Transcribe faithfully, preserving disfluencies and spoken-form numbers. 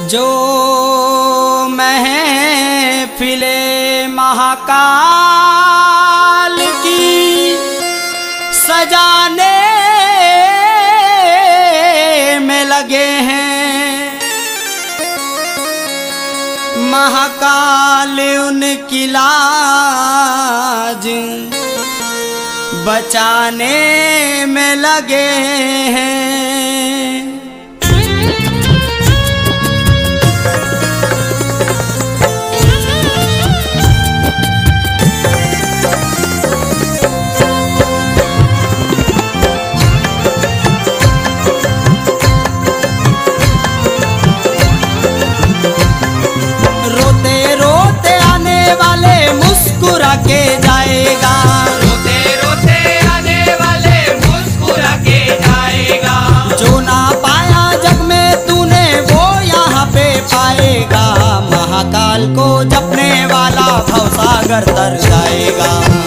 जो महफिले महाकाल की सजाने में लगे हैं, महाकाल उनकी लाज बचाने में लगे हैं। मुस्कुरा के जाएगा, रोते रोते आने वाले मुस्कुरा के जाएगा। जो ना पाया जग में तूने वो यहाँ पे पाएगा। महाकाल को जपने वाला भवसागर तर जाएगा।